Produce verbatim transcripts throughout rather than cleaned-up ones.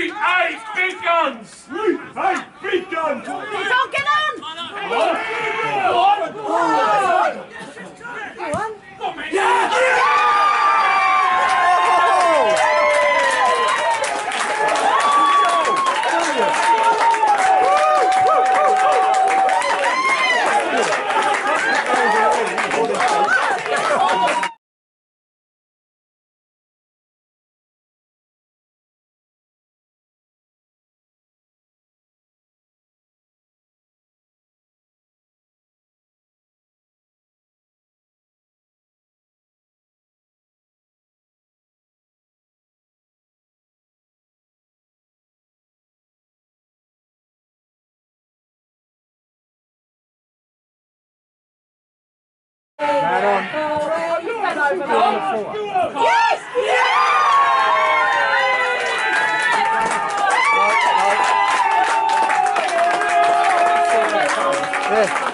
Three, eight, big guns! Three, eight, big guns! Don't get on! Go on! Go on! Go on! Yeah! Right on. Oh, you went over there. Yes! Yeah.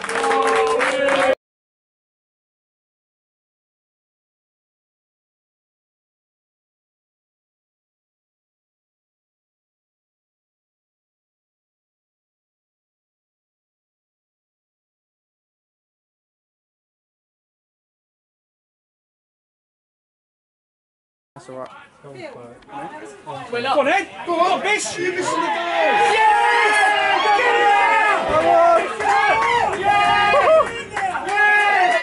That's all right. Well, go on, Ed. Go on, Bish. You missing the goal. Yeah! Get it out! Come on! Yeah! Yeah!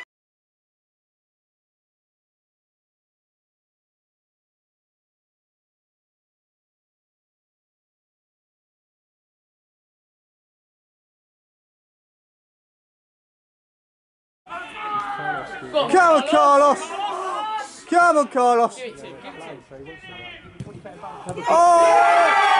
Come on, Carlos! Come on, Carlos! Oh!